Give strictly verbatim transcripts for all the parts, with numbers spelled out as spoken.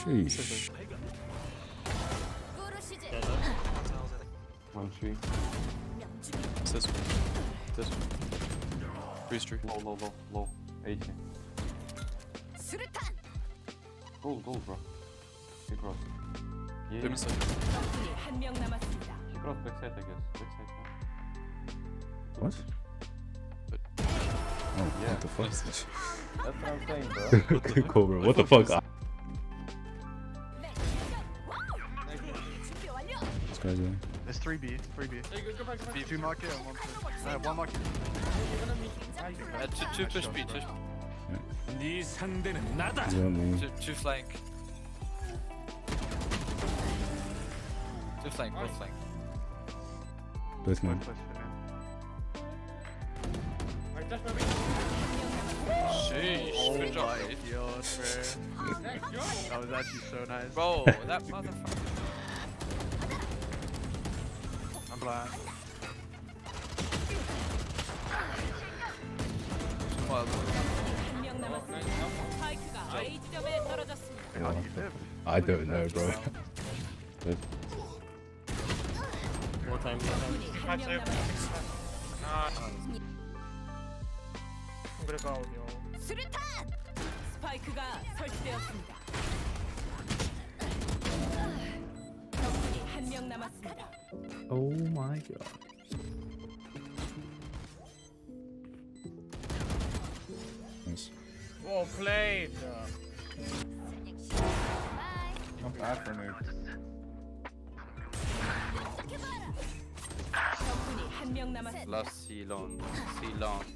Sheesh. One tree. It's this one. This one. Breeze tree. Low, low, low, low. eighty. Go, go, bro. He crossed. Yeah. Dim side. He crossed backside, I guess. Backside. What? But Oh, Yeah. what the fuck? That's what I'm saying, bro. Cobra, what the fuck? This guy's there. There's three B, three B. B two market and one push. Uh, one market. uh, two, two push B, two, He's on me. two, two flank. Two flank, both flank. Both One mine. push. Sheesh, Oh good job, my mate. god, bro. That was actually so nice. Bro, that motherfucker. I'm blind. Well, How do you live? I don't know, bro. More time, more time. I'm gonna go, yo. 수류탄! 스파이크가 설치되었습니다. 적군이 한 명 남았습니다. Oh my god. Nice. Well played. Not bad for me. 적군이 한 명 남았습니다. last C long, C long.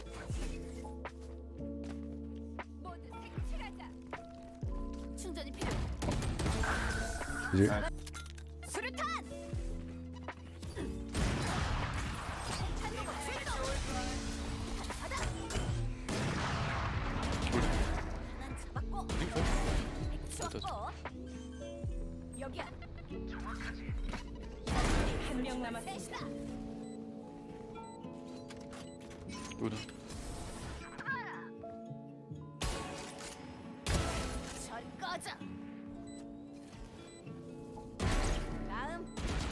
모두 색칠하자. 충전이 필요해. Did you? 수류탄! 여기야. 한 명 남았습니다. Uda. 절 꺼져. 다음.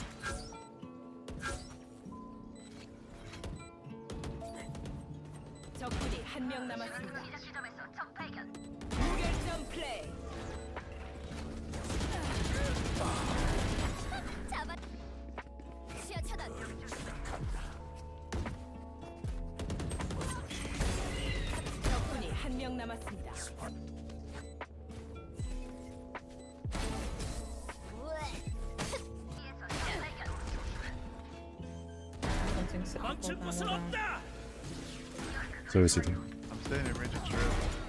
적군이 한 명 남았습니다. 무결점 플레이. 잡아. 시야 차단. 적군이 한 명 남았습니다. 망칠 곳은 없다. So is C T. I'm staying in range of trail.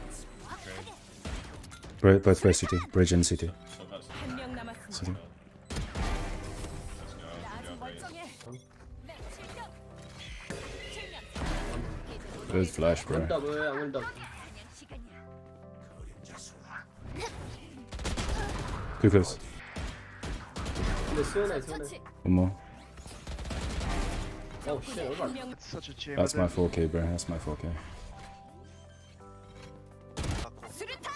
Bro- Both both C T. Bridge and C T. 한 명 남았습니다. C T. 나 아직 멀쩡해. 네, 실격. 실력. Good flash, bro. Too close. 처치. One more. 한 명. It's such a chamber. That's my four K, bro. That's my four K. 수류탄.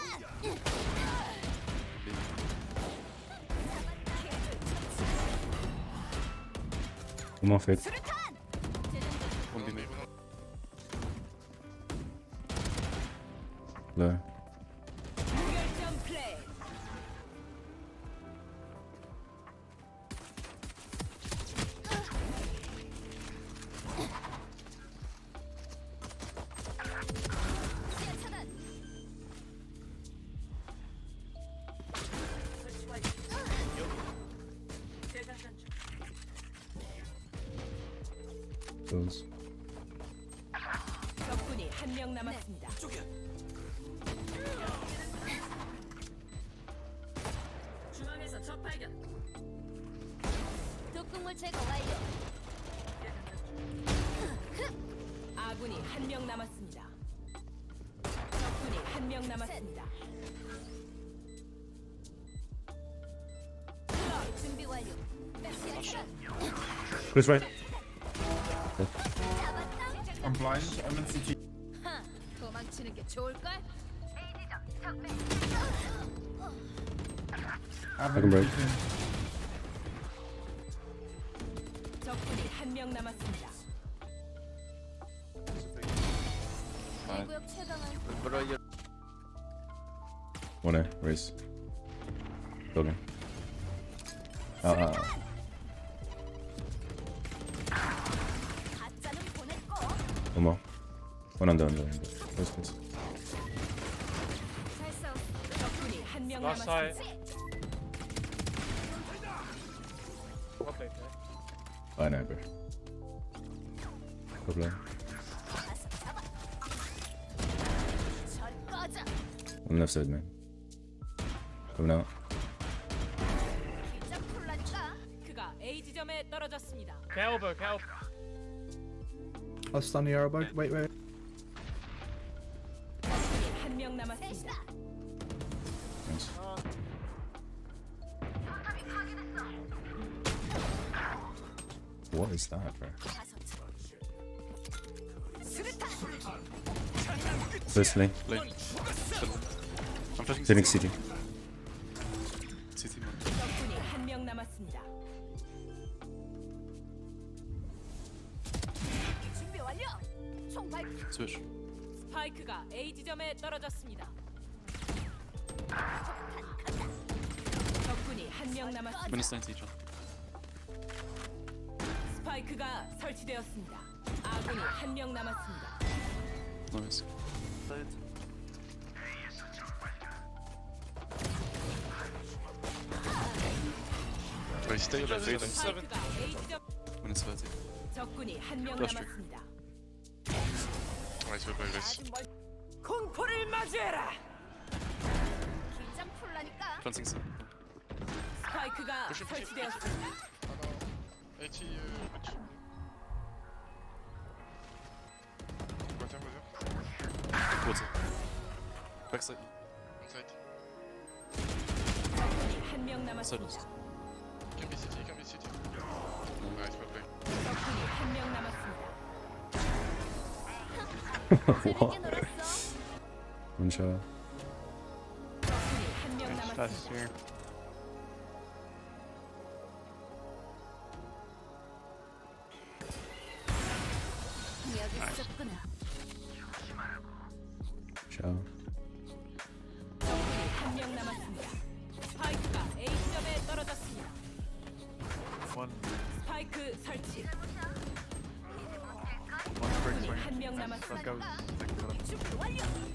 One more fade. 수류탄. One B maybe. Low. 무결점 플레이. 시야 차단. Close. 적군이 한 명 남았습니다. 중앙에서 적 발견. 독극물 제거 완료. 아군이 한 명 남았습니다. 적군이 한 명 남았습니다. 클럽 준비 완료. Chris right. I'm blind. I'm in C T. 하, 도망치는 게 좋을걸? I can break. 적군이 한 명 남았습니다. 대구역 최강한 Bro, you One A, race. Building. Ah, ah, ah. 가짜는 보냈고 One more. One under, under, under. Close, close. 잘 싸웠어. 적군이 한 명 Last 남았습니다. What they say? Fine, Amber. Problem. 가서 잡아. 절 꺼져. One left side, man. Coming out. 길장 풀라니까. 그가 A 지점에 떨어졌습니다. Kelber, Kelber. I'll stun the arrow bug. Wait, wait. 적군이 한 명 남았습니다. Nice. What is that, bro? 가서 수류탄. First lane. lane. I'm flashing Saving C T. C T. C T man. 적군이 한 명 남았습니다. 준비 완료. 총 발표. Switch. 스파이크가 A 지점에 떨어졌습니다. 적군이 한 명 남았습니다. Minus ninety each. 스파이크가 설치되었습니다. 아군이 한 명 남았습니다. Nice. Wait, stay left, stay left. 스파이크가 A 지점 Minus thirty. 적군이 한 명 Flash 남았습니다. Nice, we're going this. 공포를 맞이해라. 길장 풀라니까. Planting C. 스파이크가 설치되었습니다. eighty, uh, match. What time was it? Water. Backside. Inside. 적군이 한 명 남았습니다. Can be city, can be city. Nice, well played. 적군이 한 명 남았습니다. 재밌게 놀았어. One shot. 적군이 한 명 남았습니다. 여기 있었구나. Shot. 적군이 한 명 남았습니다. 스파이크가 A 지점에 떨어졌습니다. One, 스파이크 설치. one break 적군이 swing. 한 명 That 남았습니다. goes. Like, 준비 완료.